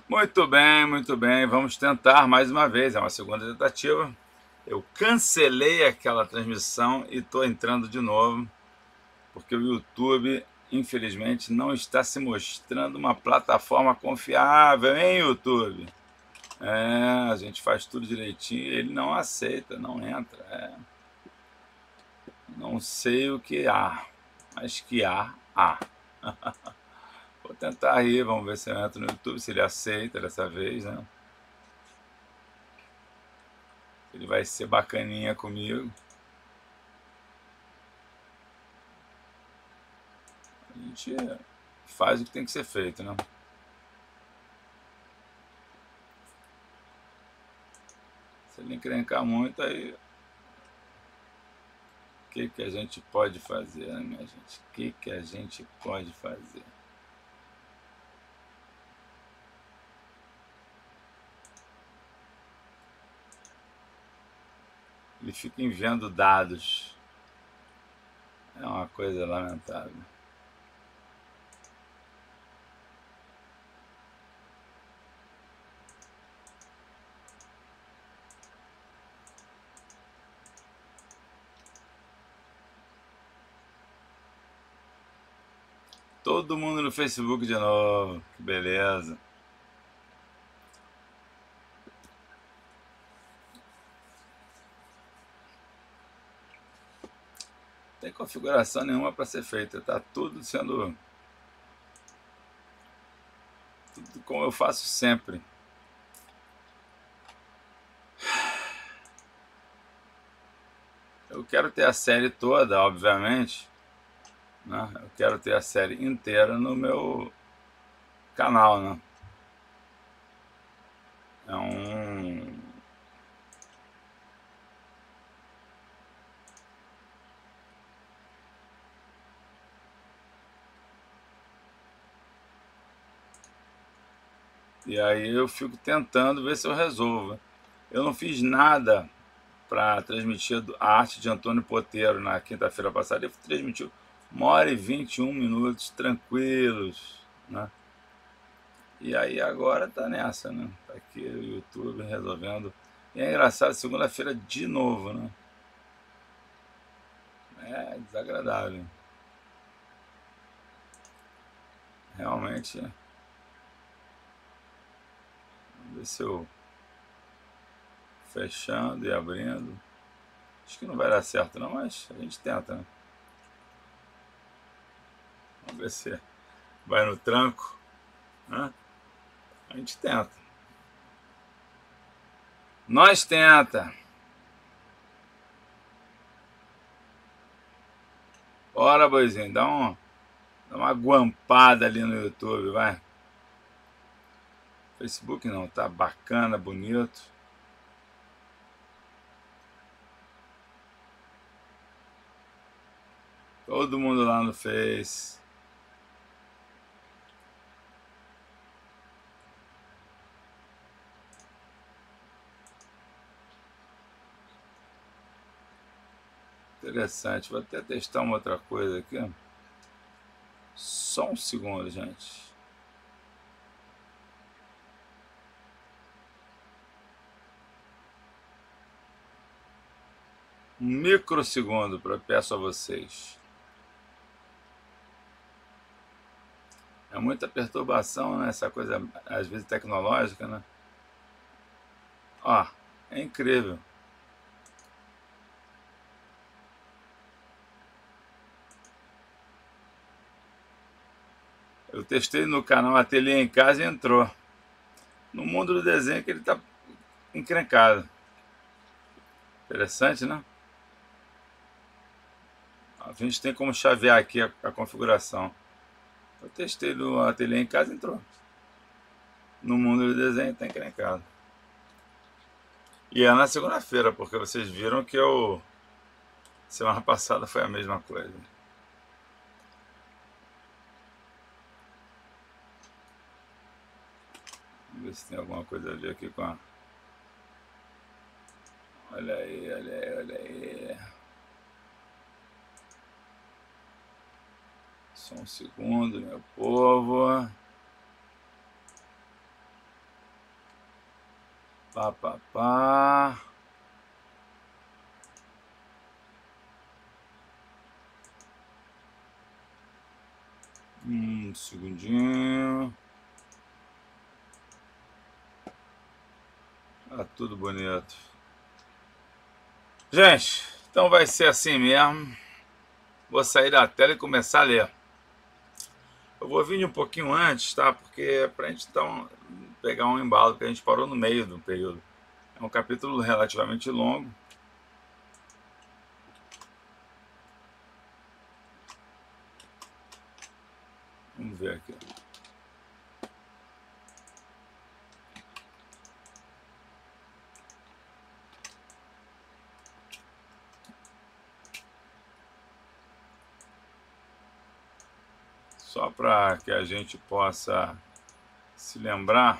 Muito bem. Vamos tentar mais uma vez. É uma segunda tentativa. Eu cancelei aquela transmissão e estou entrando de novo, porque o YouTube, infelizmente, não está se mostrando uma plataforma confiável, hein, YouTube? É, a gente faz tudo direitinho e ele não aceita, não entra. Não sei o que há, mas que há. Vou tentar aí, vamos ver se eu entro no YouTube, se ele aceita dessa vez, né? Ele vai ser bacaninha comigo. A gente faz o que tem que ser feito, né? Se ele encrencar muito, aí o que a gente pode fazer, né, minha gente? O que a gente pode fazer? Ele fica enviando dados. É uma coisa lamentável. Todo mundo no Facebook de novo. Que beleza. Não tem configuração nenhuma para ser feita. Tá tudo sendo... Tudo como eu faço sempre. Eu quero ter a série toda, obviamente, né? Eu quero ter a série inteira no meu canal, né? É um... E aí eu fico tentando ver se eu resolvo. Eu não fiz nada para transmitir a arte de Antônio Poteiro na quinta-feira passada. Ele transmitiu 1 hora e 21 minutos tranquilos, né? E aí agora tá nessa, né? Tá aqui o YouTube resolvendo. E é engraçado, segunda-feira de novo, né? É desagradável. Realmente. Vamos ver se eu fechando e abrindo. Acho que não vai dar certo não, mas a gente tenta, né? Vamos ver se vai no tranco, né? A gente tenta. Nós tenta. Bora, boizinho, dá uma guampada ali no YouTube, vai. Facebook não, tá bacana, bonito. Todo mundo lá no Face. Interessante. Vou até testar uma outra coisa aqui. Só um segundo, gente. Um microsegundo para peço a vocês. É muita perturbação, né? Essa coisa, às vezes, tecnológica, né? Ó, é incrível. Eu testei no canal Ateliê em Casa e entrou. No mundo do desenho que ele tá encrencado. Interessante, né? A gente tem como chavear aqui a configuração. Eu testei no Ateliê em Casa e entrou. No mundo do desenho tá encrencado. E é na segunda-feira, porque vocês viram que eu... Semana passada foi a mesma coisa. Vamos ver se tem alguma coisa a ver aqui com a... Olha aí, olha aí, olha aí. Só um segundo, meu povo. Pá, pá, pá. Um segundinho. Ah, tudo bonito. Gente, então vai ser assim mesmo. Vou sair da tela e começar a ler. Eu vou vir um pouquinho antes, tá? Porque é pra gente então pegar um embalo, porque a gente parou no meio do período. É um capítulo relativamente longo. Vamos ver aqui. Só para que a gente possa se lembrar.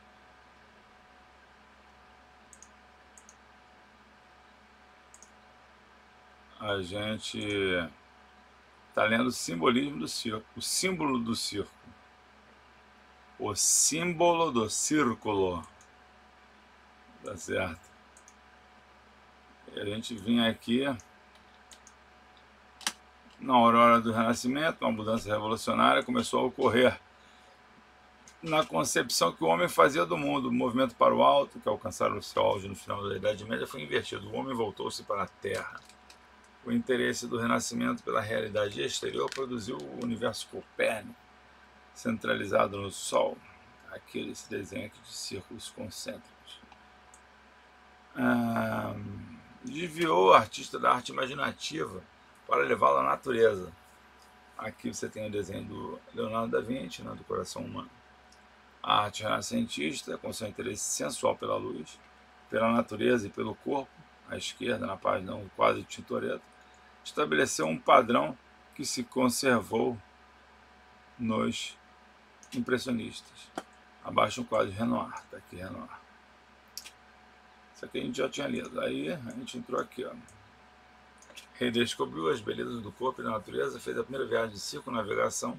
A gente está lendo o simbolismo do circo, o símbolo do circo. O símbolo do círculo. Tá certo? E a gente vinha aqui na aurora do Renascimento, uma mudança revolucionária começou a ocorrer na concepção que o homem fazia do mundo. O movimento para o alto, que alcançaram o seu auge no final da Idade Média, foi invertido. O homem voltou-se para a Terra. O interesse do Renascimento pela realidade exterior produziu o universo copérnico, centralizado no Sol. Aqui esse desenho aqui de círculos concêntricos. Desviou o artista da arte imaginativa para levá-lo à natureza. Aqui você tem o desenho do Leonardo da Vinci, né, do coração humano. A arte renascentista, com seu interesse sensual pela luz, pela natureza e pelo corpo, à esquerda, na página quase Tintoretto, estabeleceu um padrão que se conservou nos impressionistas. Abaixo um quadro de Renoir, tá aqui Renoir. Isso aqui a gente já tinha lido. Aí a gente entrou aqui, ó. Redescobriu as belezas do corpo e da natureza, fez a primeira viagem de circunnavegação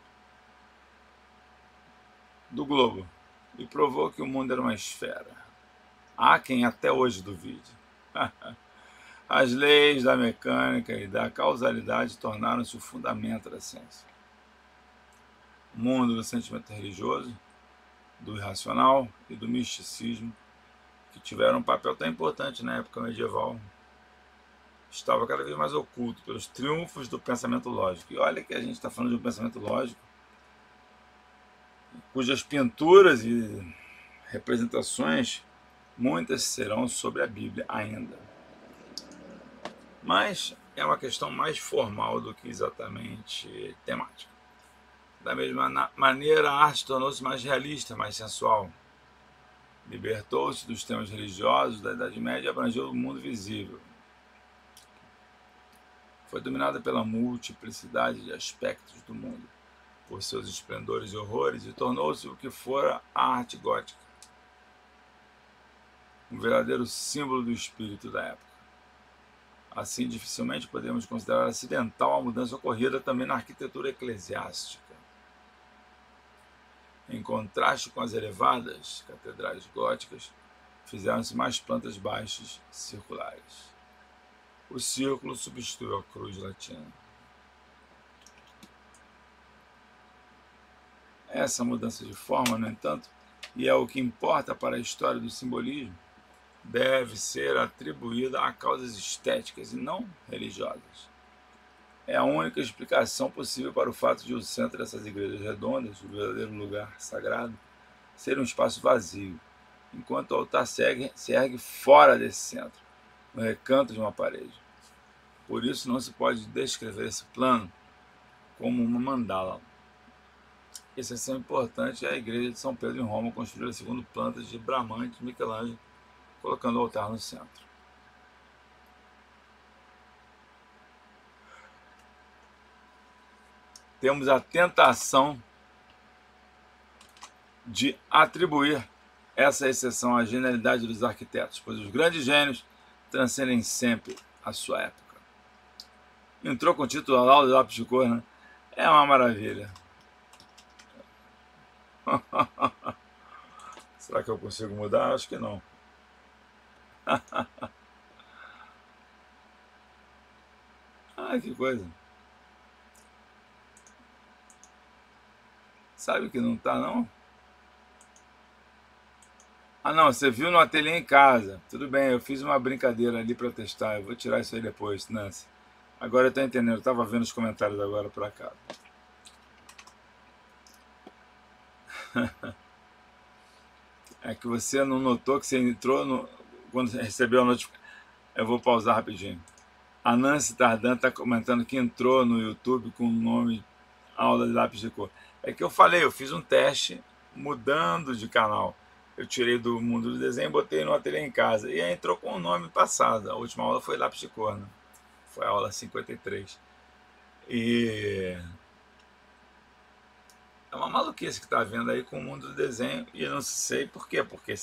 do globo e provou que o mundo era uma esfera. Há quem até hoje duvide. As leis da mecânica e da causalidade tornaram-se o fundamento da ciência. O mundo do sentimento religioso, do irracional e do misticismo, que tiveram um papel tão importante na época medieval, estava cada vez mais oculto pelos triunfos do pensamento lógico. E olha que a gente está falando de um pensamento lógico cujas pinturas e representações, muitas serão sobre a Bíblia ainda. Mas é uma questão mais formal do que exatamente temática. Da mesma maneira, a arte tornou-se mais realista, mais sensual. Libertou-se dos temas religiosos da Idade Média e abrangeu o mundo visível. Foi dominada pela multiplicidade de aspectos do mundo, por seus esplendores e horrores, e tornou-se o que fora a arte gótica, um verdadeiro símbolo do espírito da época. Assim, dificilmente podemos considerar acidental a mudança ocorrida também na arquitetura eclesiástica. Em contraste com as elevadas catedrais góticas, fizeram-se mais plantas baixas circulares. O círculo substituiu a cruz latina. Essa mudança de forma, no entanto, e é o que importa para a história do simbolismo, deve ser atribuída a causas estéticas e não religiosas. É a única explicação possível para o fato de o centro dessas igrejas redondas, o verdadeiro lugar sagrado, ser um espaço vazio, enquanto o altar se ergue fora desse centro, no recanto de uma parede. Por isso não se pode descrever esse plano como uma mandala. Exceção importante é a igreja de São Pedro em Roma, construída segundo plantas de Bramante e Michelangelo, colocando o altar no centro. Temos a tentação de atribuir essa exceção à genialidade dos arquitetos, pois os grandes gênios transcendem sempre a sua época. Entrou com o título Lauda de Lápis de Cor, né? É uma maravilha. Será que eu consigo mudar? Acho que não. Ah, que coisa. Sabe que não tá, não? Ah, não, você viu no ateliê em casa. Tudo bem, eu fiz uma brincadeira ali pra testar. Eu vou tirar isso aí depois, Nancy. Agora eu tô entendendo, eu tava vendo os comentários agora por acaso. É que você não notou que você entrou no... quando você recebeu a notificação. Eu vou pausar rapidinho. A Nancy Tardan está comentando que entrou no YouTube com o nome Aula de Lápis de Cor. É que eu falei, eu fiz um teste mudando de canal. Eu tirei do mundo do desenho e botei no ateliê em casa. E aí entrou com o nome passado. A última aula foi Lápis de Cor, né? Foi a aula 53. E é uma maluquice que tá vendo aí com o mundo do desenho. E eu não sei por quê. Porque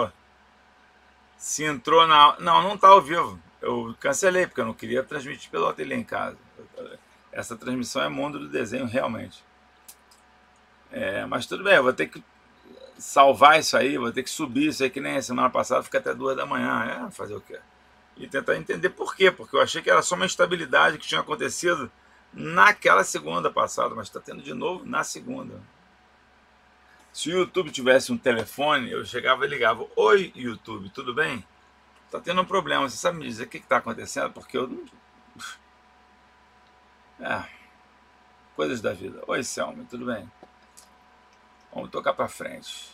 se entrou na... Não, não tá ao vivo. Eu cancelei, porque eu não queria transmitir pelo ateliê em casa. Essa transmissão é mundo do desenho, realmente. É, mas tudo bem, eu vou ter que salvar isso aí, vou ter que subir isso aí, que nem a semana passada, fica até 2 da manhã. É, fazer o quê? E tentar entender por quê, porque eu achei que era só uma instabilidade que tinha acontecido naquela segunda passada, mas está tendo de novo na segunda. Se o YouTube tivesse um telefone, eu chegava e ligava: Oi, YouTube, tudo bem? Tá tendo um problema, você sabe me dizer o que está acontecendo? Porque eu não. É, coisas da vida. Oi, Selma, tudo bem? Vamos tocar pra frente.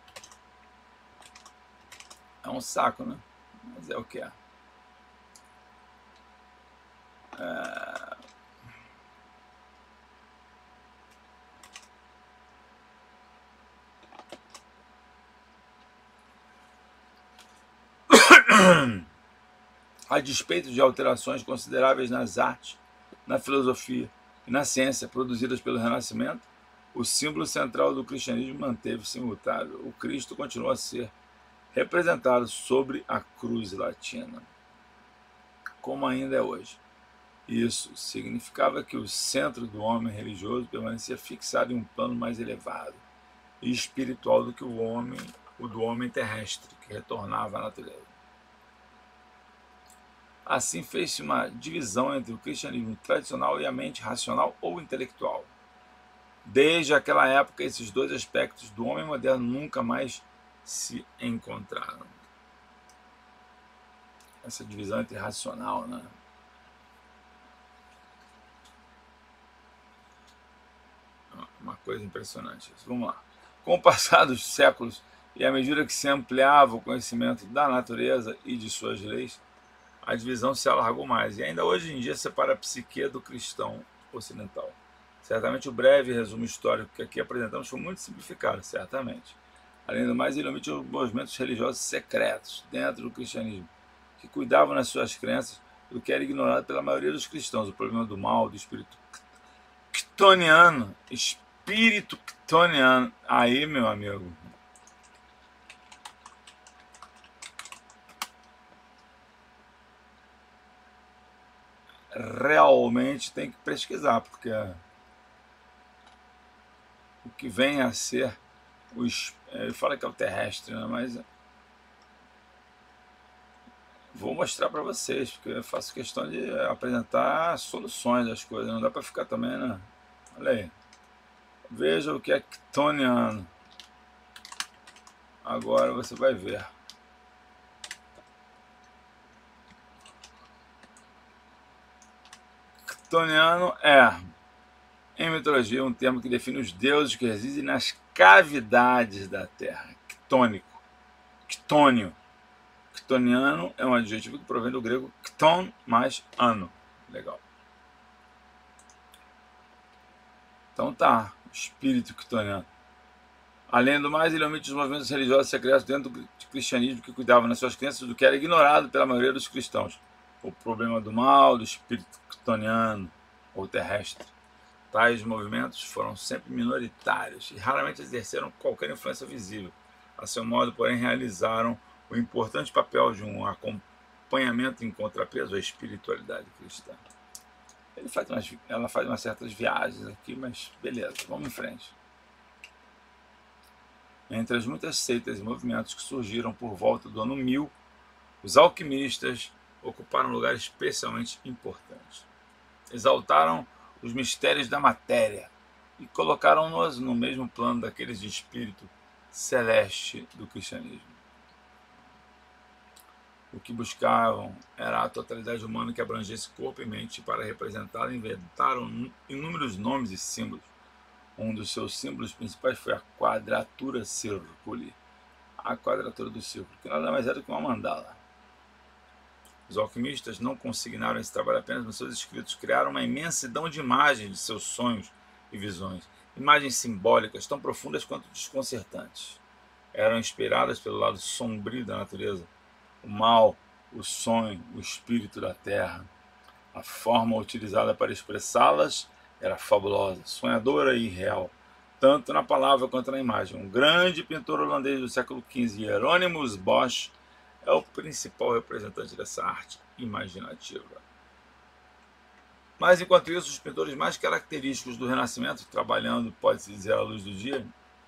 É um saco, né? Mas é o que é. A despeito de alterações consideráveis nas artes, na filosofia e na ciência produzidas pelo Renascimento, o símbolo central do cristianismo manteve-se imutável. O Cristo continua a ser representado sobre a cruz latina, como ainda é hoje. Isso significava que o centro do homem religioso permanecia fixado em um plano mais elevado e espiritual do que o do homem terrestre, que retornava à natureza. Assim fez-se uma divisão entre o cristianismo tradicional e a mente racional ou intelectual. Desde aquela época, esses dois aspectos do homem moderno nunca mais se encontraram. Essa divisão entre racional, né? Uma coisa impressionante isso. Vamos lá. Com o passar dos séculos e à medida que se ampliava o conhecimento da natureza e de suas leis, a divisão se alargou mais e ainda hoje em dia separa a psique do cristão ocidental. Certamente o breve resumo histórico que aqui apresentamos foi muito simplificado, certamente. Além do mais, ele omite os movimentos religiosos secretos dentro do cristianismo, que cuidavam nas suas crenças do que era ignorado pela maioria dos cristãos, o problema do mal, do espírito chtoniano. Espírito chtoniano. Aí, meu amigo, realmente tem que pesquisar, porque o que vem a ser ele fala que é o terrestre, né? Mas vou mostrar para vocês, porque eu faço questão de apresentar soluções das coisas, não dá para ficar também, né? Olha aí, veja o que é chtoniano. Agora você vai ver. Chtoniano é, em mitologia, um termo que define os deuses que residem nas cavidades da Terra. Chtônico, chtônio. Chtoniano é um adjetivo que provém do grego chton mais ano. Legal. Então tá, espírito chtoniano. Além do mais, ele omite os movimentos religiosos secretos dentro do cristianismo que cuidavam nas suas crenças do que era ignorado pela maioria dos cristãos. O problema do mal, do espírito chtoniano ou terrestre. Tais movimentos foram sempre minoritários e raramente exerceram qualquer influência visível. A seu modo, porém, realizaram o importante papel de um acompanhamento em contrapeso à espiritualidade cristã. Ela faz umas certas viagens aqui, mas beleza, vamos em frente. Entre as muitas seitas e movimentos que surgiram por volta do ano 1000, Os alquimistas ocuparam um lugar especialmente importante. Exaltaram os mistérios da matéria e colocaram-nos no mesmo plano daqueles de espírito celeste do cristianismo. O que buscavam era a totalidade humana que abrangesse corpo e mente. Para representá-la, inventaram inúmeros nomes e símbolos. Um dos seus símbolos principais foi a quadratura circuli, a quadratura do círculo, que nada mais é do que uma mandala. Os alquimistas não consignaram esse trabalho apenas nos seus escritos, criaram uma imensidão de imagens de seus sonhos e visões, imagens simbólicas tão profundas quanto desconcertantes. Eram inspiradas pelo lado sombrio da natureza, o mal, o sonho, o espírito da terra. A forma utilizada para expressá-las era fabulosa, sonhadora e irreal, tanto na palavra quanto na imagem. Um grande pintor holandês do século XV, Hieronymus Bosch, é o principal representante dessa arte imaginativa. Mas, enquanto isso, os pintores mais característicos do Renascimento, trabalhando, pode-se dizer, à luz do dia,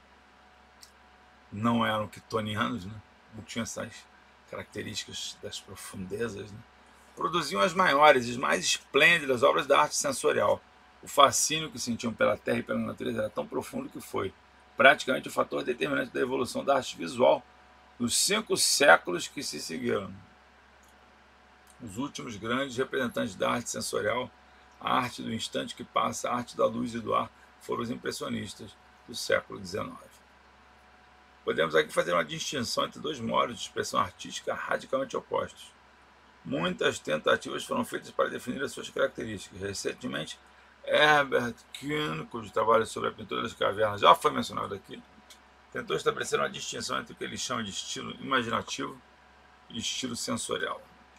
não eram quitonianos, né? Não tinham essas características das profundezas, né? Produziam as maiores e mais esplêndidas obras da arte sensorial. O fascínio que sentiam pela terra e pela natureza era tão profundo que foi praticamente o fator determinante da evolução da arte visual nos 5 séculos que se seguiram. Os últimos grandes representantes da arte sensorial, a arte do instante que passa, a arte da luz e do ar, foram os impressionistas do século XIX. Podemos aqui fazer uma distinção entre dois modos de expressão artística radicalmente opostos. Muitas tentativas foram feitas para definir as suas características. Recentemente, Herbert Kuhn, cujo trabalho sobre a pintura das cavernas já foi mencionado aqui, tentou estabelecer uma distinção entre o que ele chama de estilo imaginativo e estilo sensorial.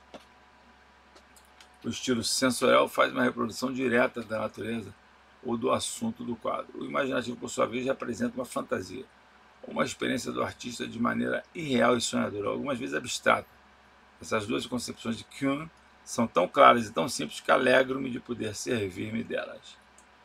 O estilo sensorial faz uma reprodução direta da natureza ou do assunto do quadro. O imaginativo, por sua vez, representa uma fantasia, uma experiência do artista de maneira irreal e sonhadora, algumas vezes abstrata. Essas duas concepções de Kuhn são tão claras e tão simples que alegro-me de poder servir-me delas.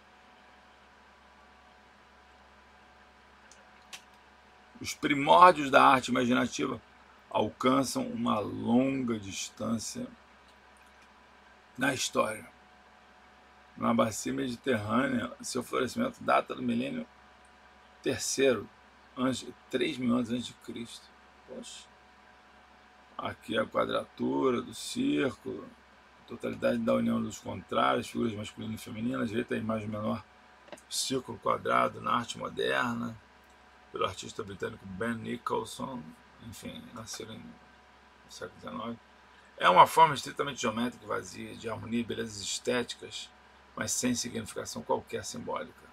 Os primórdios da arte imaginativa alcançam uma longa distância na história. Na bacia mediterrânea, seu florescimento data do milênio terceiro, 3.000 anos antes de Cristo. Poxa. Aqui a quadratura do círculo, totalidade da união dos contrários, figuras masculinas e femininas. À direita a imagem menor, círculo quadrado na arte moderna, pelo artista britânico Ben Nicholson, enfim, nasceram no século XIX. É uma forma estritamente geométrica, vazia, de harmonia e belezas estéticas, mas sem significação qualquer simbólica.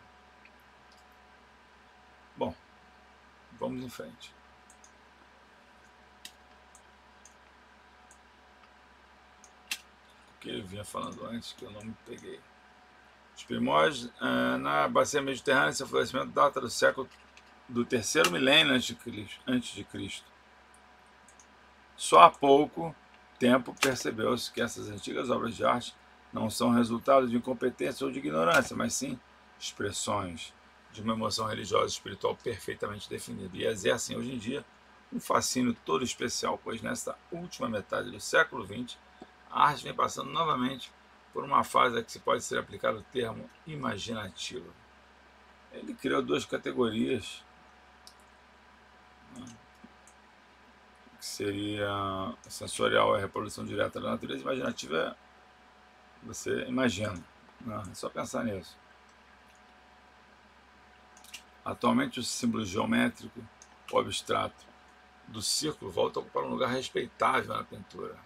Bom, vamos em frente. O que eu vinha falando antes, que eu não me peguei. Os primórdios na bacia mediterrânea, seu florescimento data do século do terceiro milênio antes de Cristo. Só há pouco tempo percebeu-se que essas antigas obras de arte não são resultado de incompetência ou de ignorância, mas sim expressões de uma emoção religiosa e espiritual perfeitamente definida, e exercem hoje em dia um fascínio todo especial, pois nesta última metade do século XX, a arte vem passando novamente por uma fase a que se pode ser aplicado o termo imaginativa. Ele criou 2 categorias, que seria sensorial, é a reprodução direta da natureza, imaginativa é você imagina, né? É só pensar nisso. Atualmente o símbolo geométrico ou abstrato do círculo volta a ocupar um lugar respeitável na pintura.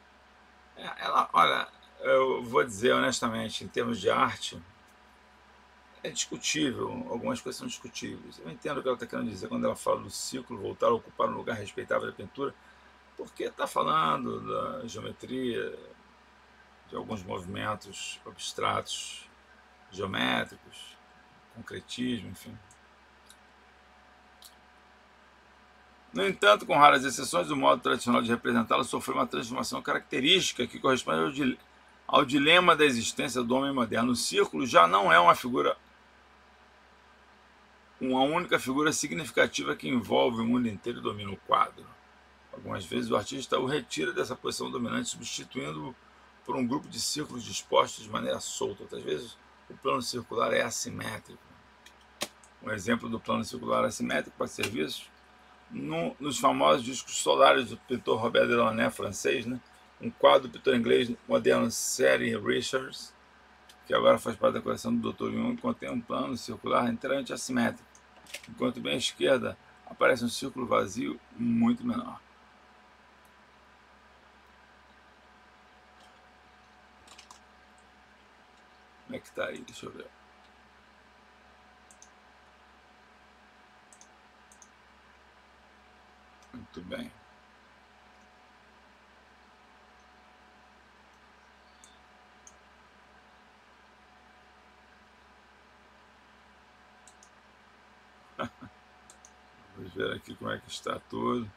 Olha, eu vou dizer honestamente, em termos de arte, é discutível, algumas coisas são discutíveis. Eu entendo o que ela está querendo dizer quando ela fala do círculo voltar a ocupar um lugar respeitável da pintura, porque está falando da geometria, de alguns movimentos abstratos, geométricos, concretismo, enfim. No entanto, com raras exceções, o modo tradicional de representá-la sofreu uma transformação característica que corresponde ao dilema da existência do homem moderno. O círculo já não é uma única figura significativa que envolve o mundo inteiro e domina o quadro. Algumas vezes o artista o retira dessa posição dominante, substituindo-o por um grupo de círculos dispostos de maneira solta. Outras vezes o plano circular é assimétrico. Um exemplo do plano circular assimétrico pode ser visto nos famosos discos solares do pintor Robert Delaunay, francês, né? Um quadro do pintor inglês moderno Seri Richards, que agora faz parte da coleção do Dr. Jung, contém um plano circular inteiramente assimétrico, enquanto bem à esquerda aparece um círculo vazio muito menor. Como é que está aí? Deixa eu ver. Muito bem. Vamos ver aqui como é que está tudo.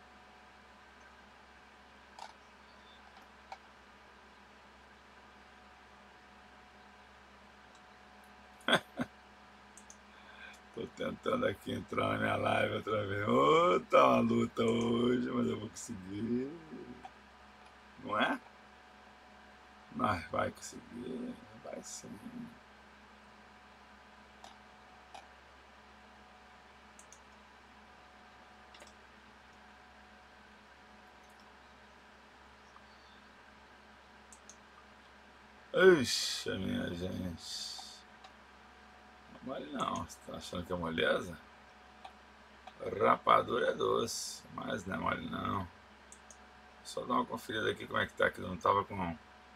Estou tentando aqui entrar na minha live outra vez. Ô, tá uma luta hoje, mas eu vou conseguir. Não é? Mas vai conseguir, vai sim. Ixi, minha gente. Não é mole não. Você tá achando que é moleza? Rapadura é doce, mas não é mole não. Só dar uma conferida aqui como é que tá, que eu não tava com...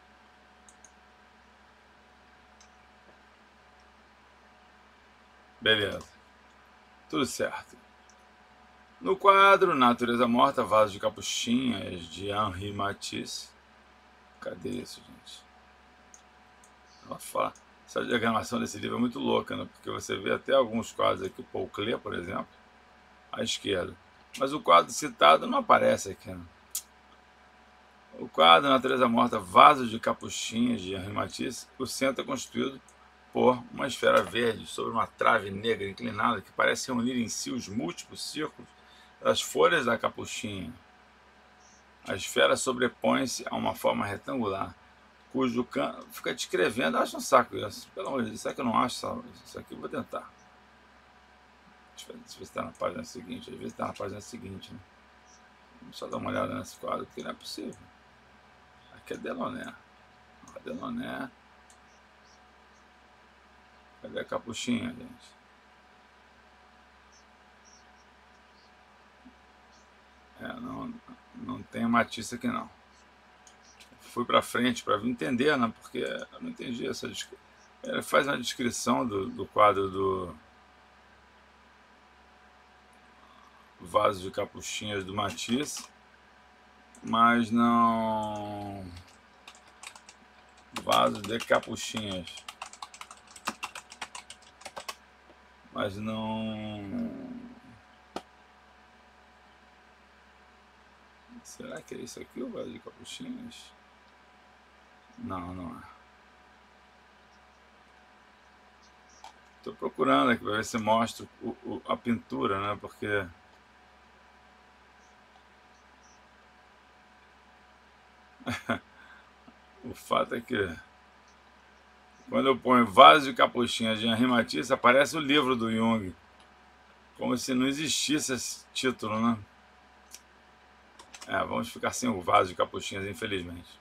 Beleza. Tudo certo. No quadro Natureza Morta, Vaso de Capuchinhas, de Henri Matisse. Cadê isso, gente? Ela fala... Essa diagramação desse livro é muito louca, né? Porque você vê até alguns quadros aqui, o Paul Klee, por exemplo, à esquerda. Mas o quadro citado não aparece aqui, né? O quadro Natureza Morta, Vaso de Capuchinhas, de Henri Matisse, o centro é constituído por uma esfera verde sobre uma trave negra inclinada que parece reunir em si os múltiplos círculos das folhas da capuchinha. A esfera sobrepõe-se a uma forma retangular, cujo canto fica descrevendo. Eu acho um saco isso. Pelo amor de Deus, será que eu não acho isso aqui? Eu vou tentar. Deixa eu ver se está na página seguinte. Às vezes está na página seguinte, né? Vamos só dar uma olhada nesse quadro, porque não é possível. Aqui é Delaunay. Delaunay. Cadê a capuchinha, gente? Não tem Matisse aqui não. Fui para frente para entender, né? Porque eu não entendi essa descrição. Ele faz uma descrição do quadro do Vaso de Capuchinhas do Matisse, mas não... Vaso de Capuchinhas. Mas não... Será que é isso aqui, o Vaso de Capuchinhas? Não, não é. Estou procurando aqui para ver se mostra a pintura, né? Porque... o fato é que quando eu ponho Vaso de Capuchinhas de Henri Matisse, aparece o livro do Jung. Como se não existisse esse título, né? Vamos ficar sem o Vaso de Capuchinhas, infelizmente.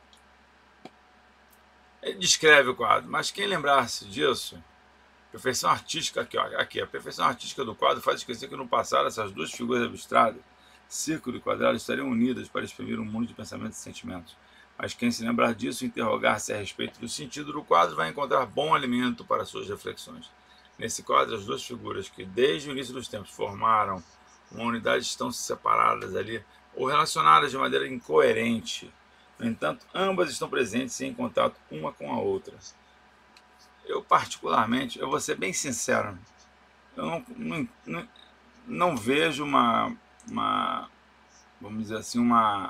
Ele descreve o quadro, mas quem lembrar-se disso, perfeição artística, aqui, a perfeição artística do quadro faz esquecer que no passado essas duas figuras abstratas, círculo e quadrado, estariam unidas para exprimir um mundo de pensamentos e sentimentos. Mas quem se lembrar disso e interrogar-se a respeito do sentido do quadro vai encontrar bom alimento para suas reflexões. Nesse quadro, as duas figuras que desde o início dos tempos formaram uma unidade estão separadas ali ou relacionadas de maneira incoerente. No entanto, ambas estão presentes e em contato uma com a outra. Eu particularmente, eu vou ser bem sincero, eu não vejo vamos dizer assim, uma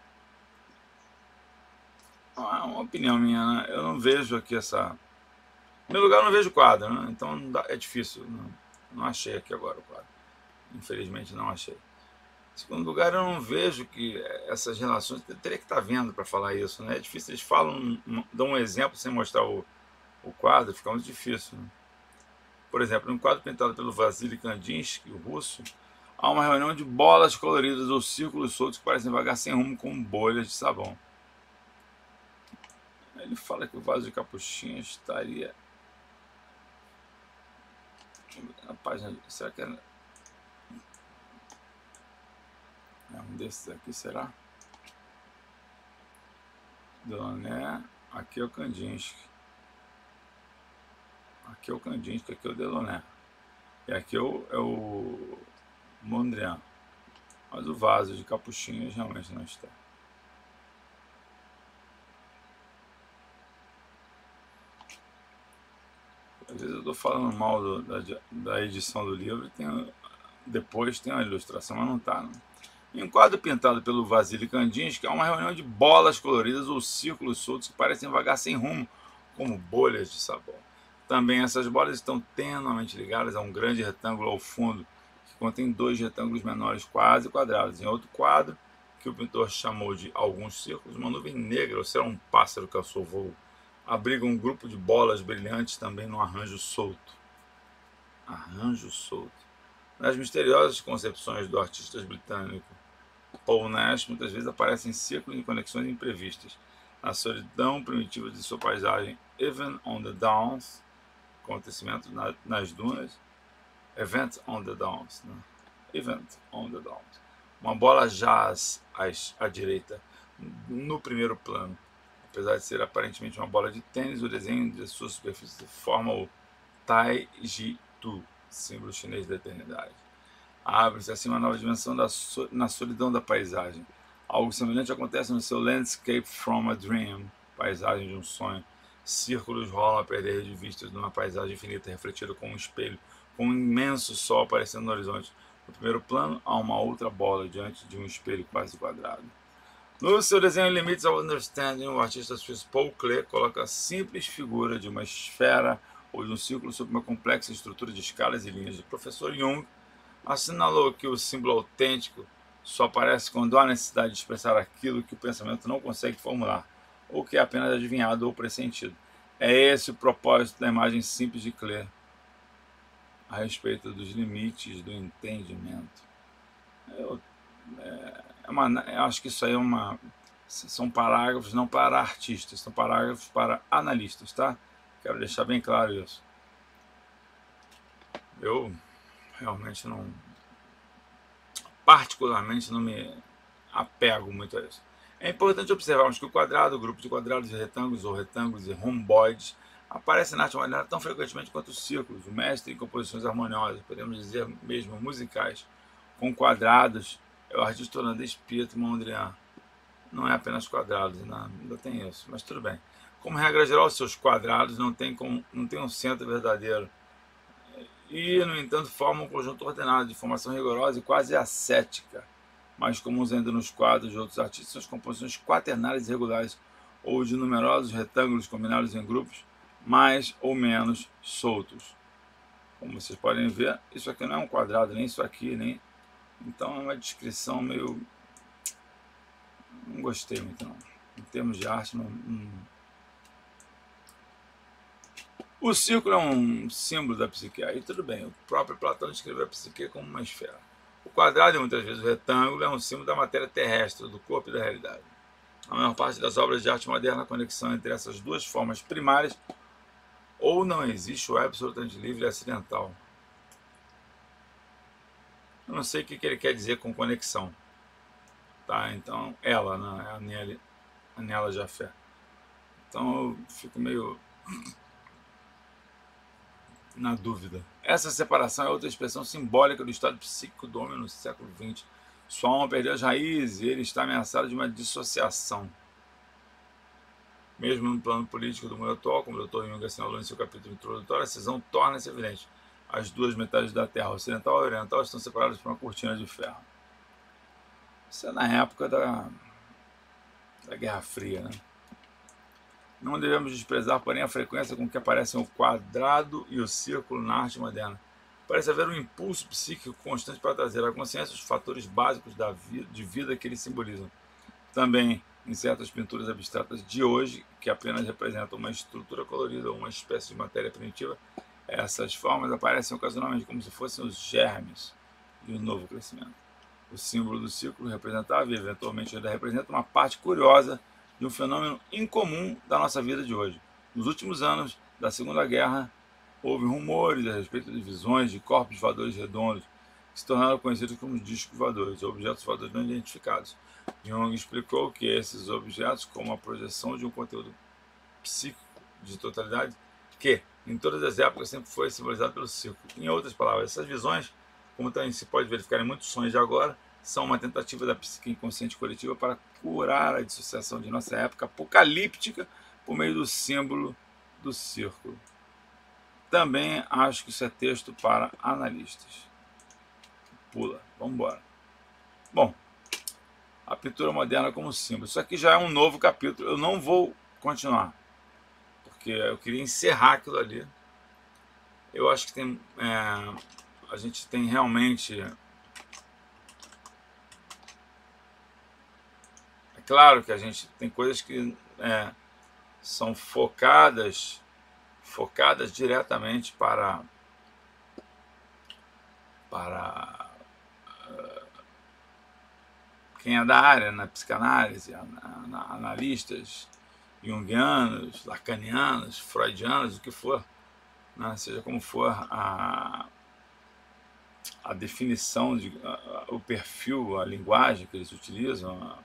opinião minha, né? Eu não vejo aqui essa... No meu lugar eu não vejo quadro, né? Então é difícil, não achei aqui agora o quadro. Infelizmente não achei. Em segundo lugar, eu não vejo que essas relações... Eu teria que estar vendo para falar isso, né? É difícil, eles falam, dão um exemplo sem mostrar o quadro, fica muito difícil, né? Por exemplo, no quadro pintado pelo Vasily Kandinsky, o russo, há uma reunião de bolas coloridas ou círculos soltos que parecem vagar sem rumo como bolhas de sabão. Ele fala que o vaso de capuchinha estaria na página... Será que é um desses aqui, será? Delaunay, aqui é o Kandinsky. Aqui é o Kandinsky, aqui é o Delaunay. E aqui é o Mondrian. Mas o vaso de capuchinhas realmente não está. Às vezes eu estou falando mal da edição do livro, depois tem uma ilustração, mas não está. Não. Em um quadro pintado pelo Vasily Kandinsky, há uma reunião de bolas coloridas ou círculos soltos que parecem vagar sem rumo, como bolhas de sabão. Também essas bolas estão tenuamente ligadas a um grande retângulo ao fundo, que contém dois retângulos menores quase quadrados. Em outro quadro, que o pintor chamou de alguns círculos, uma nuvem negra, ou será um pássaro que alçou voo, abriga um grupo de bolas brilhantes também num arranjo solto. Arranjo solto. Nas misteriosas concepções do artista britânico Paul Nash, muitas vezes aparecem círculos de conexões imprevistas. Na solidão primitiva de sua paisagem, Even on the Downs, acontecimento nas dunas, Event on the Downs, né? Event on the Downs. Uma bola jaz à direita, no primeiro plano. Apesar de ser aparentemente uma bola de tênis, o desenho de sua superfície forma o Tai Ji Tu, símbolo chinês da eternidade. Abre-se assim uma nova dimensão na solidão da paisagem. Algo semelhante acontece no seu Landscape from a Dream, paisagem de um sonho. Círculos rolam a perder de vista numa paisagem infinita refletida como um espelho, com um imenso sol aparecendo no horizonte. No primeiro plano, há uma outra bola diante de um espelho quase quadrado. No seu desenho Limits of Understanding, o artista suíço Paul Klee coloca a simples figura de uma esfera ou de um círculo sob uma complexa estrutura de escalas e linhas. O professor Jung assinalou que o símbolo autêntico só aparece quando há necessidade de expressar aquilo que o pensamento não consegue formular, ou que é apenas adivinhado ou pressentido. É esse o propósito da imagem simples de Klee a respeito dos limites do entendimento. Eu acho que isso aí são parágrafos não para artistas, são parágrafos para analistas, tá? Quero deixar bem claro isso. Eu realmente particularmente não me apego muito a isso. É importante observarmos que o quadrado, o grupo de quadrados e retângulos, ou retângulos e romboides, aparece na arte moderna tão frequentemente quanto os círculos. O mestre em composições harmoniosas, podemos dizer mesmo musicais, com quadrados, é o artista holandês Piet Mondrian. Não é apenas quadrados, ainda tem isso, mas tudo bem. Como regra geral, seus quadrados não têm um centro verdadeiro. E, no entanto, formam um conjunto ordenado, de formação rigorosa e quase ascética, mais comuns ainda nos quadros de outros artistas, são as composições quaternárias irregulares, ou de numerosos retângulos combinados em grupos, mais ou menos soltos. Como vocês podem ver, isso aqui não é um quadrado, nem isso aqui, nem... Então é uma descrição meio... Não gostei muito, não. Em termos de arte, não... O círculo é um símbolo da psique. Aí tudo bem, o próprio Platão descreveu a psique como uma esfera. O quadrado e muitas vezes o retângulo é um símbolo da matéria terrestre, do corpo e da realidade. A maior parte das obras de arte moderna, a conexão entre essas duas formas primárias ou não existe ou é absolutamente livre e acidental. Eu não sei o que ele quer dizer com conexão. Tá? Então, ela, né? A Nela Jafé. Então eu fico meio na dúvida. Essa separação é outra expressão simbólica do estado psíquico do homem no século XX. Sua alma perdeu as raízes e ele está ameaçado de uma dissociação. Mesmo no plano político do mundo atual, como o Dr. Jung assinalou em seu capítulo introdutório, a cisão torna-se evidente. As duas metades da Terra, ocidental e oriental, estão separadas por uma cortina de ferro. Isso é na época da Guerra Fria, né? Não devemos desprezar, porém, a frequência com que aparecem o quadrado e o círculo na arte moderna. parece haver um impulso psíquico constante para trazer à consciência os fatores básicos de vida que eles simbolizam. Também em certas pinturas abstratas de hoje, que apenas representam uma estrutura colorida ou uma espécie de matéria primitiva, essas formas aparecem ocasionalmente como se fossem os germes de um novo crescimento. O símbolo do círculo representava e eventualmente ainda representa uma parte curiosa de um fenômeno incomum da nossa vida de hoje. Nos últimos anos da Segunda Guerra, houve rumores a respeito de visões de corpos voadores redondos que se tornaram conhecidos como discos voadores, ou objetos voadores não identificados. Jung explicou que esses objetos, como a projeção de um conteúdo psíquico de totalidade, que em todas as épocas sempre foi simbolizado pelo círculo. Em outras palavras, essas visões, como também se pode verificar em muitos sonhos de agora, são uma tentativa da psique inconsciente coletiva para curar a dissociação de nossa época apocalíptica por meio do símbolo do círculo. Também acho que isso é texto para analistas. Pula, vamos embora. Bom, a pintura moderna como símbolo. Isso aqui já é um novo capítulo. Eu não vou continuar, porque eu queria encerrar aquilo ali. Eu acho que tem, a gente tem realmente... É claro que a gente tem coisas que são focadas diretamente para quem é da área, na psicanálise, analistas junguianos, lacanianos, freudianos, o que for, né? Seja como for a definição, o perfil, a linguagem que eles utilizam,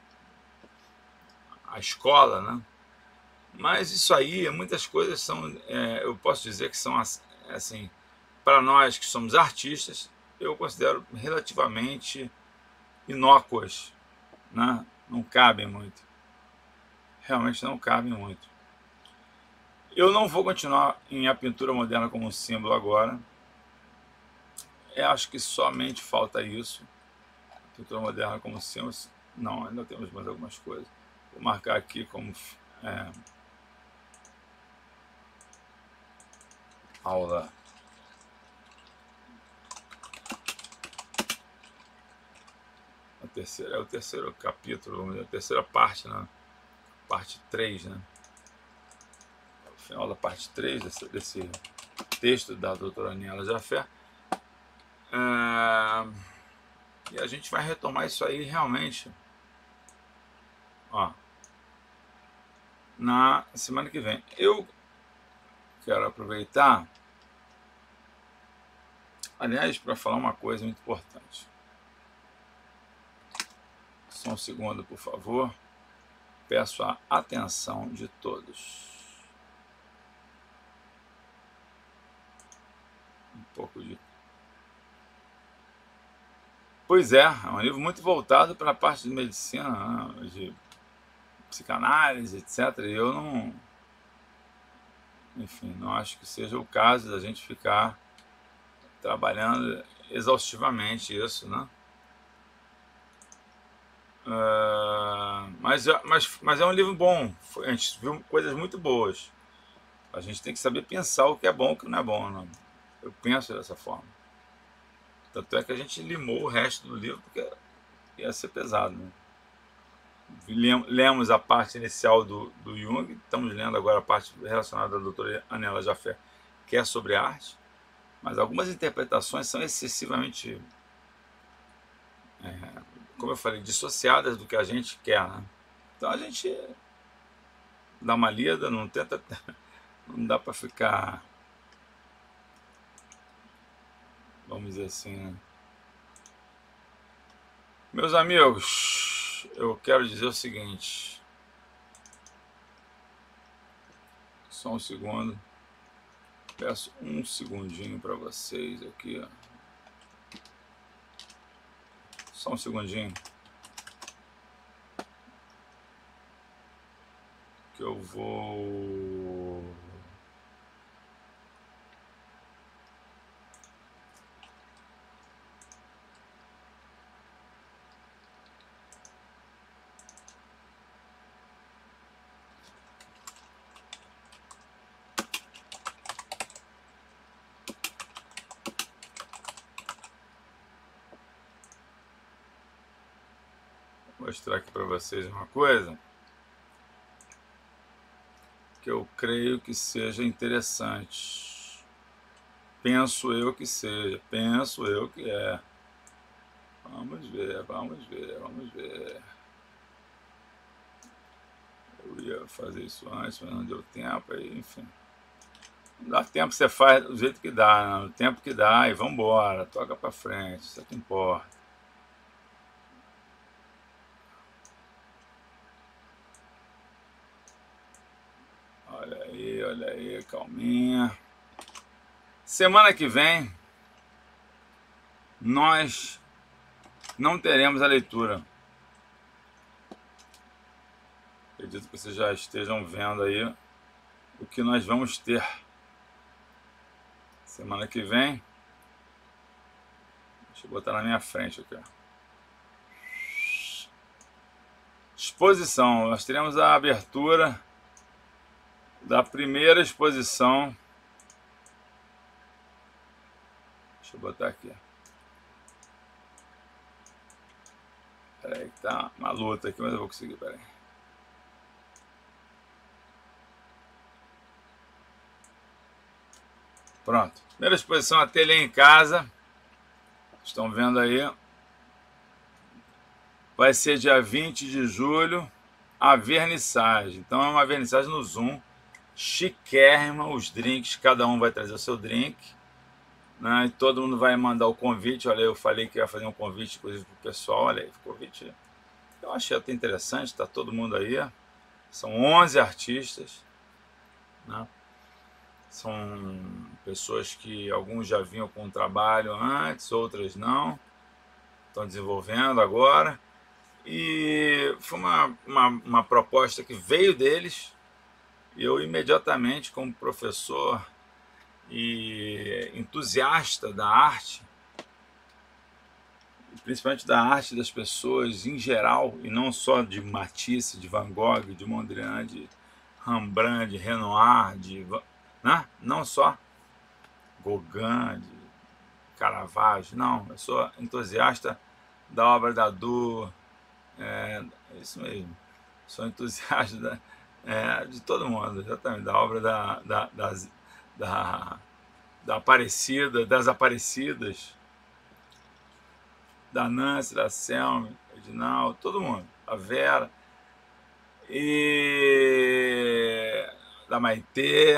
a escola, né? Mas isso aí, muitas coisas são, eu posso dizer que são assim, para nós que somos artistas, eu considero relativamente inócuas, né? Não cabem muito. Realmente não cabem muito. Eu não vou continuar em a pintura moderna como símbolo agora. Eu acho que somente falta isso. A pintura moderna como símbolo. Não, ainda temos mais algumas coisas. Vou marcar aqui como aula. É o terceiro capítulo, vamos dizer, a terceira parte, né? Parte 3, né? O final da parte 3 desse texto da doutora Aniela Jafé. E a gente vai retomar isso aí realmente, ó, na semana que vem. Eu quero aproveitar, aliás, para falar uma coisa muito importante. Só um segundo, por favor. Peço a atenção de todos. Um pouco de... Pois é um livro muito voltado para a parte de medicina, né? De psicanálise, etc. E eu não... Enfim, não acho que seja o caso da gente ficar trabalhando exaustivamente isso, né? Mas é um livro bom. A gente viu coisas muito boas. A gente tem que saber pensar o que é bom e o que não é bom, né? Eu penso dessa forma. Tanto é que a gente limou o resto do livro porque ia ser pesado, né? Lemos a parte inicial do Jung, estamos lendo agora a parte relacionada à doutora Aniela Jafé, que é sobre arte, mas algumas interpretações são excessivamente, como eu falei, dissociadas do que a gente quer, né? Então a gente dá uma lida, não tenta, não dá para ficar, vamos dizer assim, né? Meus amigos, eu quero dizer o seguinte, só um segundo, peço um segundinho para vocês aqui, ó. Só um segundinho, que eu vou... Vou mostrar aqui para vocês uma coisa que eu creio que seja interessante. Penso eu que seja, penso eu que é. Vamos ver, vamos ver, vamos ver. Eu ia fazer isso antes, mas não deu tempo, aí, enfim. Não dá tempo, você faz do jeito que dá, né? No tempo que dá, e vambora, toca pra frente, isso é que importa. Olha aí, calminha. Semana que vem, nós não teremos a leitura. Acredito que vocês já estejam vendo aí o que nós vamos ter. Semana que vem, deixa eu botar na minha frente aqui, ó. Exposição, nós teremos a abertura da primeira exposição. Deixa eu botar aqui. Peraí, que tá uma luta aqui, mas eu vou conseguir, peraí. Pronto. Primeira exposição, Ateliê em Casa. Estão vendo aí. Vai ser dia 20 de julho, a vernissagem. Então é uma vernissagem no Zoom, chiquérrima, os drinks, cada um vai trazer o seu drink, né? E todo mundo vai mandar o convite. Olha, eu falei que ia fazer um convite, inclusive, para o pessoal. Olha aí, o convite eu achei até interessante, está todo mundo aí. São 11 artistas, né? São pessoas que alguns já vinham com o trabalho antes, outras não, estão desenvolvendo agora. E foi uma proposta que veio deles, e eu imediatamente, como professor e entusiasta da arte, principalmente da arte das pessoas em geral, e não só de Matisse, de Van Gogh, de Mondrian, de Rembrandt, de Renoir, né? Não só Gauguin, de Caravaggio, não, eu sou entusiasta da obra da Dor. É isso mesmo. Sou entusiasta de todo mundo, exatamente, da obra da Aparecida, das Aparecidas, da Nancy, da Selma, Edinaldo, todo mundo, a Vera, e da Maitê.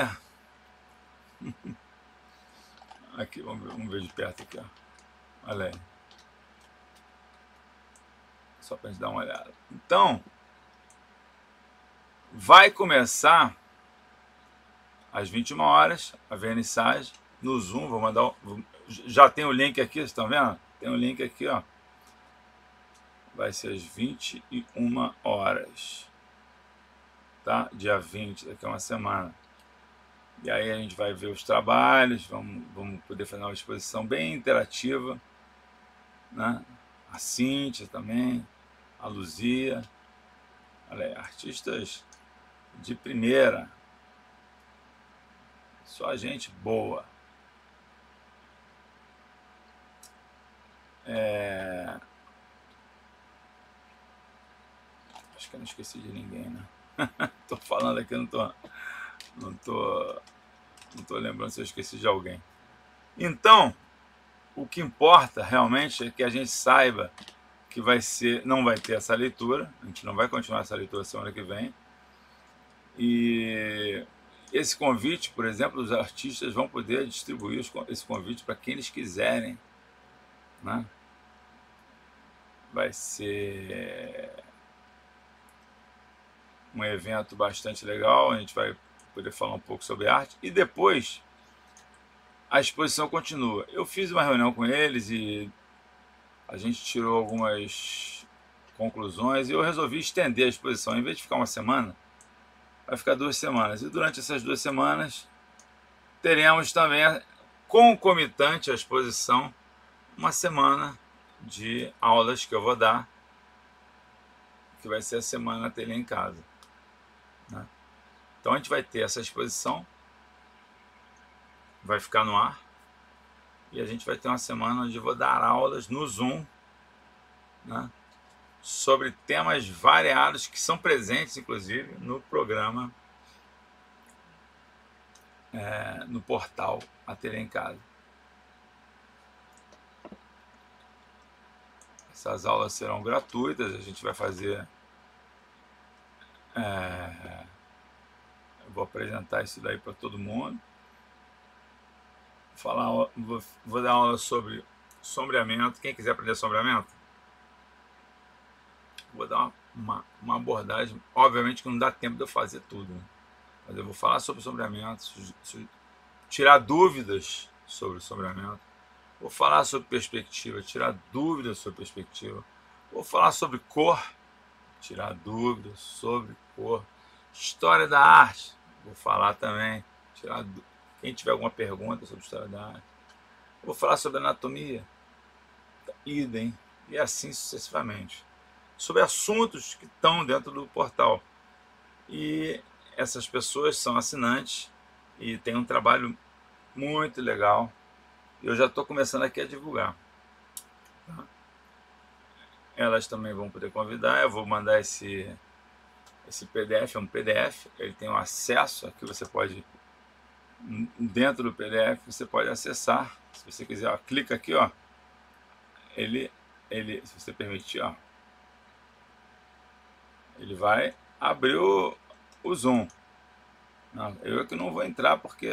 Aqui, vamos ver de perto aqui, ó. Olha aí. Só para a gente dar uma olhada. Então, vai começar às 21 horas a vernissagem no Zoom. Vou mandar. Já tem o link aqui, vocês estão vendo? Tem um link aqui, ó. Vai ser às 21 horas. Tá? Dia 20, daqui a uma semana. E aí a gente vai ver os trabalhos, vamos poder fazer uma exposição bem interativa, né? A Cíntia também, a Luzia. Olha aí, artistas de primeira. Só gente boa. Acho que eu não esqueci de ninguém, né? Tô falando aqui, não tô lembrando se eu esqueci de alguém. Então, o que importa realmente é que a gente saiba que não vai ter essa leitura, a gente não vai continuar essa leitura semana que vem. E esse convite, por exemplo, os artistas vão poder distribuir esse convite para quem eles quiserem, né? Vai ser um evento bastante legal, a gente vai poder falar um pouco sobre arte, e depois a exposição continua. Eu fiz uma reunião com eles e a gente tirou algumas conclusões, e eu resolvi estender a exposição. Em vez de ficar uma semana, vai ficar 2 semanas. E durante essas 2 semanas, teremos também, concomitante à exposição, uma semana de aulas que eu vou dar, que vai ser a semana Ateliê em Casa, né? Então a gente vai ter essa exposição, vai ficar no ar, e a gente vai ter uma semana onde eu vou dar aulas no Zoom, né? sobre temas variados que são presentes, inclusive, no programa, no portal Ateliê em Casa. Essas aulas serão gratuitas, a gente vai fazer... eu vou apresentar isso daí para todo mundo. Vou dar aula sobre sombreamento. Quem quiser aprender sombreamento, vou dar uma abordagem. Obviamente que não dá tempo de eu fazer tudo, né? Mas eu vou falar sobre sombreamento, tirar dúvidas sobre o sombreamento. Vou falar sobre perspectiva, tirar dúvidas sobre perspectiva. Vou falar sobre cor, tirar dúvidas sobre cor. História da arte, vou falar também. Quem tiver alguma pergunta sobre história da arte. Vou falar sobre anatomia, idem, e assim sucessivamente. Sobre assuntos que estão dentro do portal. E essas pessoas são assinantes e tem um trabalho muito legal. Eu já estou começando aqui a divulgar. Tá? Elas também vão poder convidar. Eu vou mandar esse PDF, é um PDF. Ele tem um acesso, aqui você pode, dentro do PDF, você pode acessar. Se você quiser, ó, clica aqui, ó. Ele, se você permitir, ó, ele vai abrir o Zoom. Não, eu que não vou entrar porque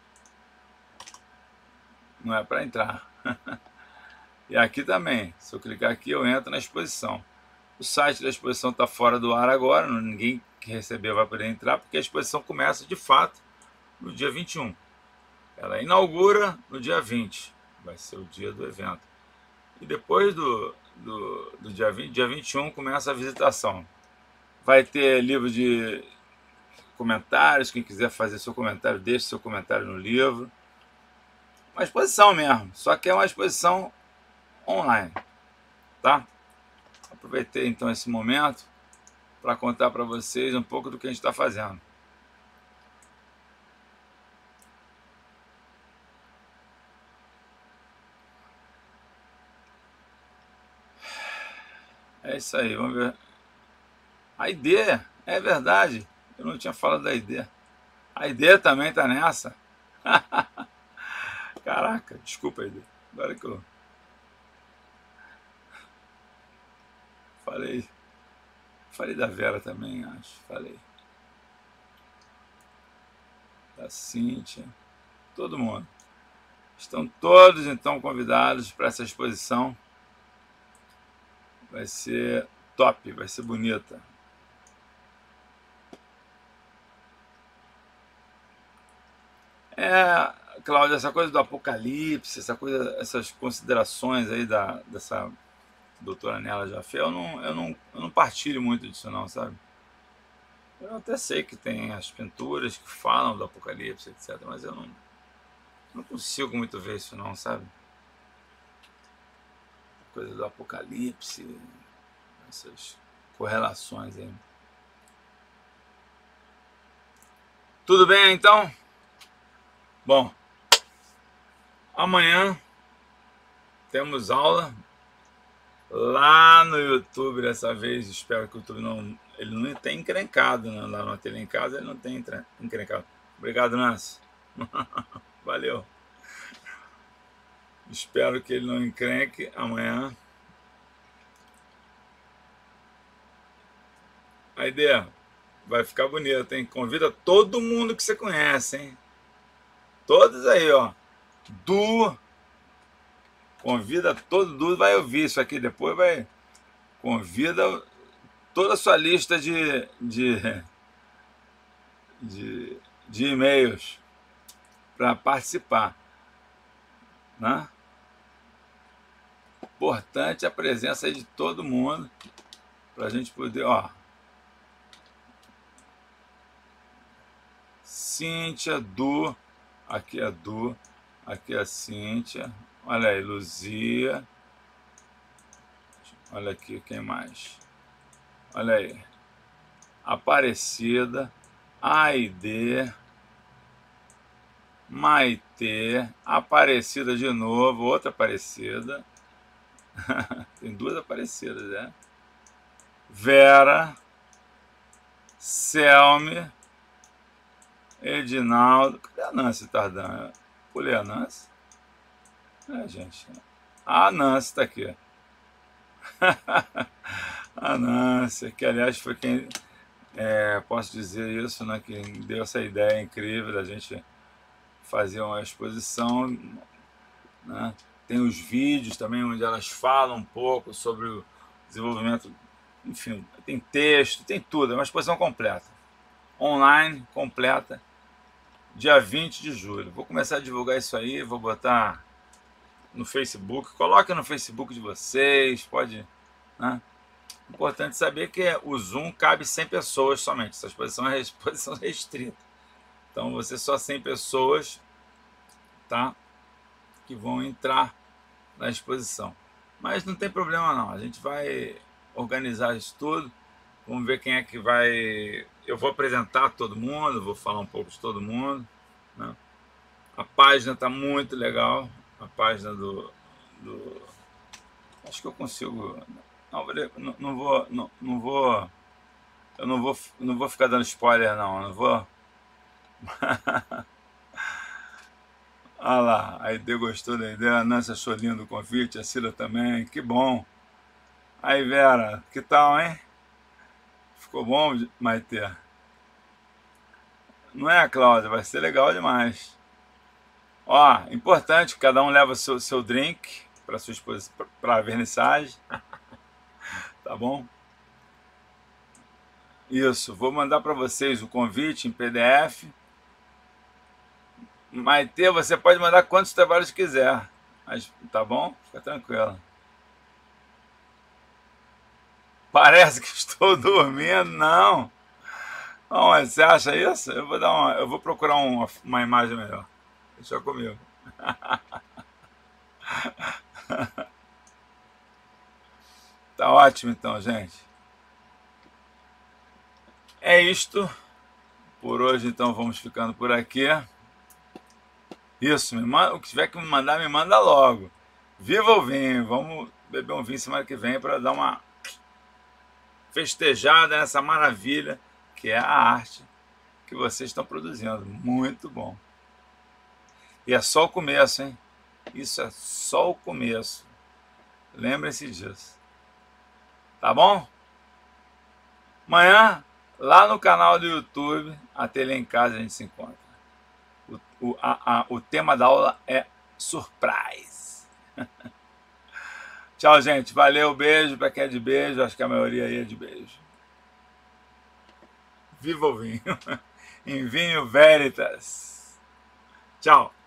não é para entrar. E aqui também, se eu clicar aqui, eu entro na exposição. O site da exposição está fora do ar agora, ninguém que receber vai poder entrar, porque a exposição começa de fato no dia 21. Ela inaugura no dia 20, vai ser o dia do evento. E depois do dia 20, dia 21, começa a visitação. Vai ter livro de comentários, quem quiser fazer seu comentário, deixe seu comentário no livro. Uma exposição mesmo, só que é uma exposição online, tá? Aproveitei então esse momento para contar para vocês um pouco do que a gente está fazendo. É isso aí, vamos ver. A ideia, é verdade, eu não tinha falado da ideia. A ideia também está nessa. Caraca, desculpa a ideia. Agora que eu falei da Vera também, acho. Falei. Da Cíntia. Todo mundo. Estão todos, então, convidados para essa exposição. Vai ser top, vai ser bonita. Cláudia, essa coisa do apocalipse, essas considerações aí dessa doutora Nela Jafé, eu não partilho muito disso não, sabe? Eu até sei que tem as pinturas que falam do apocalipse, etc., mas eu não consigo muito ver isso não, sabe? Coisa do apocalipse, essas correlações aí. Tudo bem, então? Bom, amanhã temos aula lá no YouTube dessa vez. Espero que o YouTube ele não tenha encrencado, né? Lá no Ateliê em Casa ele não tem encrencado. Obrigado, Nancy. Valeu. Espero que ele não encrenque amanhã. A ideia vai ficar bonita, hein? Convida todo mundo que você conhece, hein? Todos aí, ó. Convida todo mundo, vai ouvir isso aqui depois, vai. Convida toda a sua lista de e-mails para participar, né? Importante a presença aí de todo mundo para a gente poder, ó. Cíntia, aqui é aqui é a Cíntia, olha aí, Luzia, olha aqui, quem mais? Olha aí, Aparecida, Aide, Maitê, Aparecida de novo, outra Aparecida. Tem duas Aparecidas, né? Vera, Selme, Edinaldo. Cadê a Nancy Tardan? Pulei a Nancy. Gente. A Nancy tá aqui. A Nancy, que aliás foi quem, posso dizer isso, né? Quem deu essa ideia incrível da gente fazer uma exposição, né? Tem os vídeos também onde elas falam um pouco sobre o desenvolvimento, enfim, tem texto, tem tudo, é uma exposição completa, online, completa, dia 20 de julho. Vou começar a divulgar isso aí, vou botar no Facebook, coloque no Facebook de vocês, pode, né? Importante saber que o Zoom cabe 100 pessoas somente, essa exposição é exposição restrita, então você só 100 pessoas, tá, que vão entrar na exposição, mas não tem problema não, a gente vai organizar isso tudo, vamos ver quem é que vai, eu vou apresentar todo mundo, vou falar um pouco de todo mundo, né? A página está muito legal, a página do acho que eu consigo, não vou ficar dando spoiler não vou. Ah lá, a Ide gostou da ideia, a Nancy achou lindo o convite, a Cila também, que bom. Aí Vera, que tal, hein? Ficou bom, Maite? Não é, Cláudia? Vai ser legal demais. Ó, importante, cada um leva seu drink para sua exposição, para a vernissagem. Tá bom? Isso, vou mandar para vocês o convite em PDF. Maite, você pode mandar quantos trabalhos quiser. Mas, tá bom? Fica tranquilo. Parece que estou dormindo, não. Não, mas você acha isso? Eu vou procurar uma imagem melhor. Deixa comigo. Tá ótimo então, gente. É isto. Por hoje, então, vamos ficando por aqui. Isso, o que tiver que me mandar, me manda logo. Viva o vinho! Vamos beber um vinho semana que vem para dar uma festejada nessa maravilha que é a arte que vocês estão produzindo. Muito bom. E é só o começo, hein? Isso é só o começo. Lembrem-se disso. Tá bom? Amanhã, lá no canal do YouTube, Ateliê em Casa, a gente se encontra. O tema da aula é surprise. Tchau, gente. Valeu, beijo. Para quem é de beijo, acho que a maioria aí é de beijo. Viva o vinho. Em vinho veritas. Tchau.